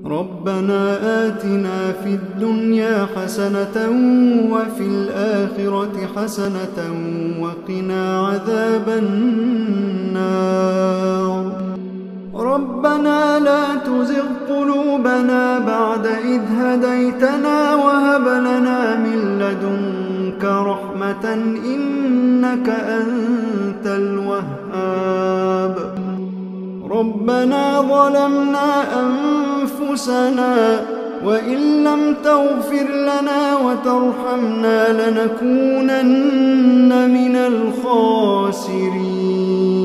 ربنا آتنا في الدنيا حسنة وفي الآخرة حسنة وقنا عذاب النار. ربنا لا تزغ قلوبنا بعد إذ هديتنا وهب لنا من لدنك رحمة إنك أنت الوهاب. ربنا ظلمنا أنفسنا وإن لم تغفر لنا وترحمنا لنكونن من الخاسرين.